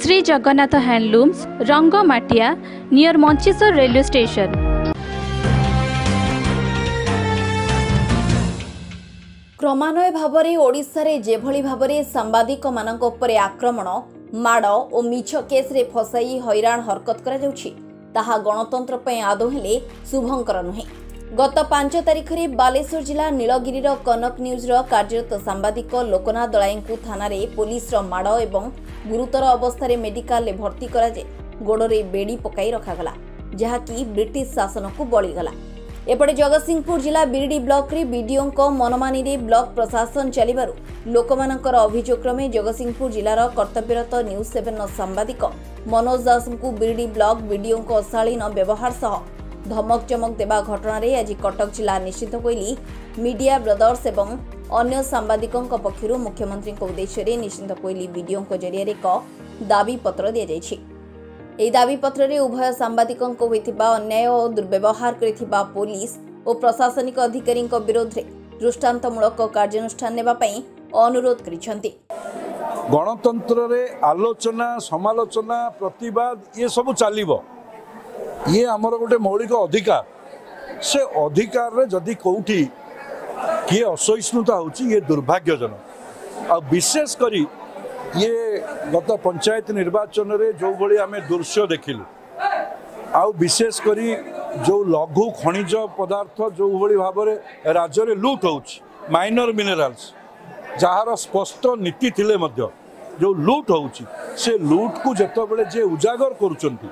Shri Jagannath handlooms Rangamatia near Mancheswar railway station. क्रमान्वय भावरे ओडिशारे जेभली भावरे सांबादिक मानक उपरे आक्रमण माड़ और मिछ केस रे फसाई हैरान हरकत करा जाउछि ताहा गणतंत्र पय आदौ हेले शुभंकर नुहे। गत 5 तारिख रे बालेश्वर जिला नीलगिरीर कनक न्यूज कार्यरत सांबादिक लोकनाथ दलाईଙ୍କୁ थाना रे पुलिस माड़ एवं गुरुतर अवस्था रे मेडिकल रे भर्ती करा जे गोड़े बेड़ी पकाई रखागला जहाँकि ब्रिटिश शासन को बळीगला। एपटे जगतसिंहपुर जिला बिरडी ब्लॉक रे बीडीओ मनमानी रे ब्लॉक प्रशासन चलिबारु लोकमानकर अभियोग क्रमे जगतसिंहपुर जिलार कर्तव्यरत न्यूज 7 सांबादिक मनोज दास को बिरडी ब्लॉक बीडीओ अशालीन व्यवहार सह धमक चमक देवा घटना रे आज कटक जिला निश्चित कोइली मीडिया ब्रदर्स एवं अन्य सांबादिकों पक्षरु मुख्यमंत्री उद्देश्य निश्चित कोइली वीडियो जरिए एक दाबी पत्र दि जाइछि। एही दाबी पत्र रे उभय सांबादिकों अन्याय और दुर्व्यवहार करिथिबा पुलिस और प्रशासनिक अधिकारी विरोध में दृष्टांतमूलक कार्यानुष्ठान नेबा पई अनुरोध करिसेंति। गणतंत्र रे आलोचना समालोचना प्रतिवाद ये सब चलिबो, ये आमर गोटे मौलिक अधिकार। से अधिकार रे जदि कोठी किए असहिष्णुता होची ये दुर्भाग्यजनक। आ विशेष करी ये गत पंचायत निर्वाचन रे जो भली आमे दृश्य देखिलु आ विशेष करी जो लघु खनिज पदार्थ जो भली भाव राज्य रे लूट होची माइनर मिनरल्स जार स्पष्ट नीति थिले मध्य जो लूट होची से लूट को जेतबेले जे उजागर करूचंती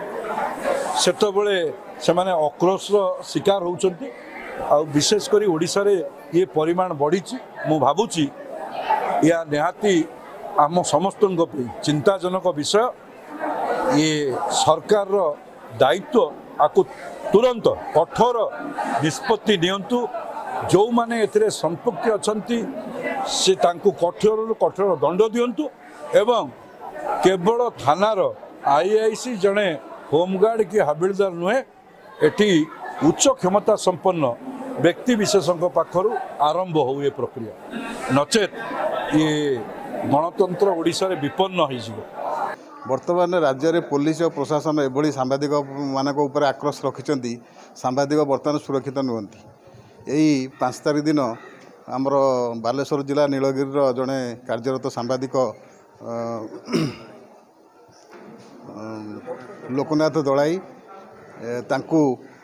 सेतबेले से माने आक्रोश शिकार होचंती। आ विशेष करी ओडिसा रे ये परिमाण बढ़ीची मु भाबुची या निहाती आम समस्त चिंताजनक विषय। ये सरकार दायित्व आपको तुरंत कठोर निष्पत्ति नियंतु जो माने एथिरे संपृक्त अछंती से तांकु कठोर कठोर दंड दियंतु एवं केवल थानार आईआईसी जड़े होमगार्ड की हाबिलदार नुहे एटी उच्च क्षमता संपन्न व्यक्ति विशेषों पाखर आरंभ हो ये प्रक्रिया नचेत ये गणतंत्र ओडिशा रे विपन्न हो। वर्तमान राज्य में पुलिस और प्रशासन एभली सांबादिक मानक उपर आक्रोश रखिंट सांबादिक बर्तमान सुरक्षित नुहति। यही 5 तारिख दिन आमर बालेश्वर जिला नीलगिरी जड़े कार्यरत सांबादिक लोकनाथ दलाई तांकू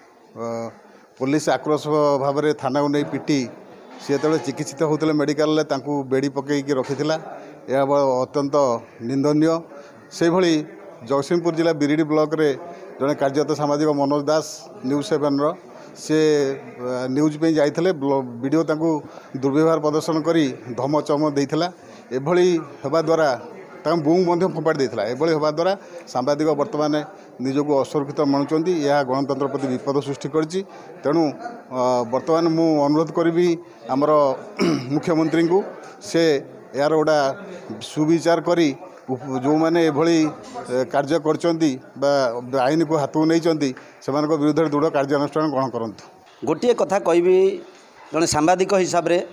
पुलिस आक्रोश भाव में थाना को नहीं पिटी सी जो चिकित्सित होते मेडिकल बेड़ी पकईकी रखी यह अत्यंत निंदनीय। से भली जगतसिंहपुर जिला बिरडी ब्लॉक रे जड़े कार्यरत सामाजिक मनोज दास न्यूज 7 से न्यूज पे जाइए वीडियो दुर्व्यवहार प्रदर्शन करी धमक चमक देता एभली होगा द्वारा बूम फोपाड़ी देता एभली होगा द्वारा सांबादिक वर्तमान निजक असुरक्षित मणुंट यह गणतंत्र प्रति विपद सृष्टि करछि। तेणु वर्तमान मु अनुरोध करी आमर मुख्यमंत्री को से यार गोटा सुविचार करी जो मैंने एभली कार्य करचंती आईन को हाथ नहीं से विरुद्ध दृढ़ कार्यानुष्ठान ग्रहण करंतु। गोटे कथा कहबी जड़े सांबादिक हिसाब रे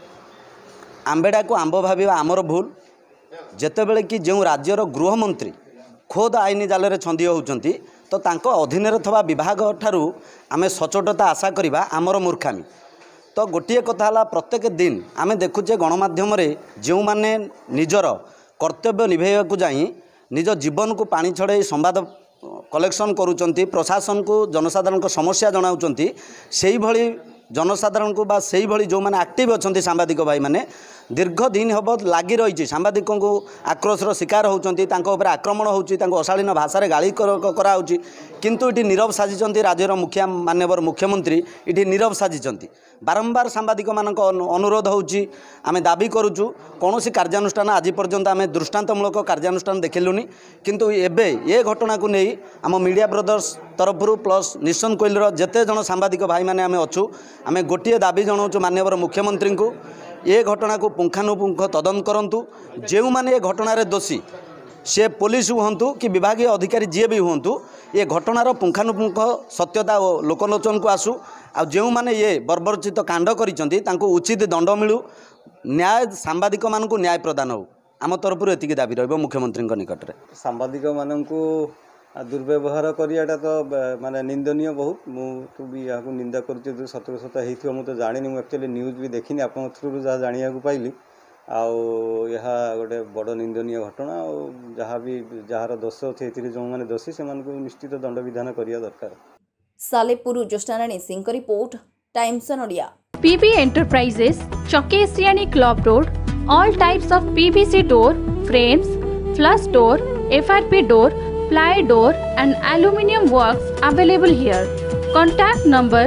आंबेडा को आंब भाविबा आमर भूल जेतेबेले कि जो राज्यर गृहमंत्री खोद आईन जाल छंदी होउचंती तो तांको अधीन थवा विभाग ठारू आमे सचोटता आशा करिबा आमर मूर्खामी। तो गोटे कथा है प्रत्येक दिन आमे देखुचे गणमाध्यम जो माने निजर कर्तव्य निभेयक जाई निज जीवन को पानी छड़े संवाद कलेक्शन करुचंती प्रशासन को जनसाधारण को समस्या जनाउचंती सेही भली जनसाधारण को बा सेही भली जो माने एक्टिव अछंती सांबादिक भाई माने दीर्घ दिन हम लगी रही सांबादिकों को आक्रोशर शिकार होती आक्रमण होती अशालीन भाषा गाड़ी कराऊँच किंतु ये नीरव साजिंट राज्यर मुखिया माननीय मुख्यमंत्री ये नीरव साजिंट बारंबार सांबादिक मान अनुरोध होमें दाबी करुचु कौन कार्यानुष्ठान आज पर्यंत आम दृष्टांतमूलक कार्यानुष्ठान देखिलुनि किंतु एबे ये घटना को नहीं आम मीडिया ब्रदर्स तरफ प्लस निश्चंत कोइलर जेते जन सांबादिक भाई मैंने आम अच्छू आम गोटे दाबी जनाऊँ माननीय मुख्यमंत्री को ये घटना को पुंखानुपुंख तदंत करंतु जो माने ये घटनार दोषी से पुलिस हूँ कि विभाग अधिकारी जी भी हूँ ये घटनार पुंखानुपुंख सत्यता और लोकलोचन को आसू आ जो माने ये बर्बरचित कांड करिसेंती तांको उचित दंड मिलू न्याय सांबादिक मानकु न्याय प्रदान हो। आम तरफ एतिक दाबी रहिबो मुख्यमंत्री निकट में। सांबादिक माननकु दुर्व्यवहार करियाटा तो माने निंदनीय बहुत मु भी यहाँ निंदा कर सत सत हो मुझे जानी मुझे एक्चुअली न्यूज भी देखनी आप थ्रू जहाँ जाना पाइली आहा गोटे बड़ निंदनीय घटना जहाँ भी जार दोष अच्छे जो मैंने दोषी से निश्चित दंड विधान करिया दरकार। सालेपुर ज्योत्नारायणी सिंह का report, Times on Odia. PB Enterprises, Chokesiani Club Road, all types of PVC door, frames, flush door, FRP door, ply door and aluminium works available here. Contact number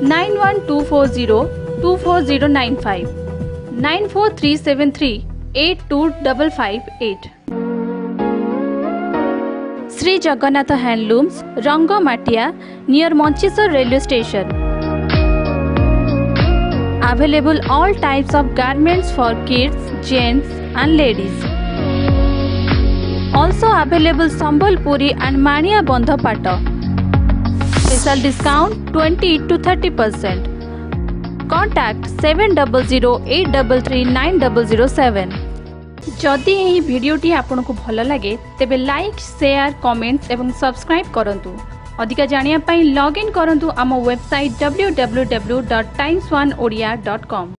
91240 94373 82558। Shri Jagannath handlooms, Rangamatia, near Mancheswar railway station. Available all types of garments for kids, gents and ladies. Also available Sambalpuri and Mania Bandha Pata. Special discount 20 to 30%. Contact 7008339007। जदि यही भिडियोटी आपको भल लगे तेबे like, share, comments एवं subscribe करंतु। अधिक जानिया पाई लॉग इन करंतु आम वेबसाइट www.times1odia.com।